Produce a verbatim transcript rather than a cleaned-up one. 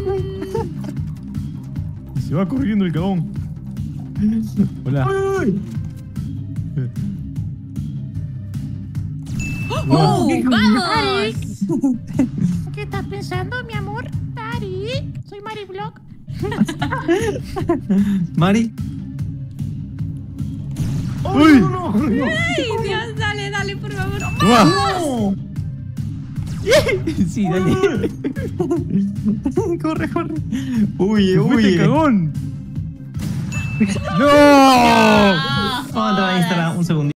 Y se va corriendo el cagón. Hola. ¡Uy! ¡Oh! ¿Qué ¡Vamos! ¿Qué estás pensando, mi amor? Tarik, soy Mari Block. Mari. ¡Uy! No, no, no, no. ¡Ay, Dios! Dale, dale, por favor. ¡Toma! No. Sí, dale. Corre, corre. Huye, ¡Se fue este huye. cagón! ¡No! Vamos a entrar a Instagram un segundo.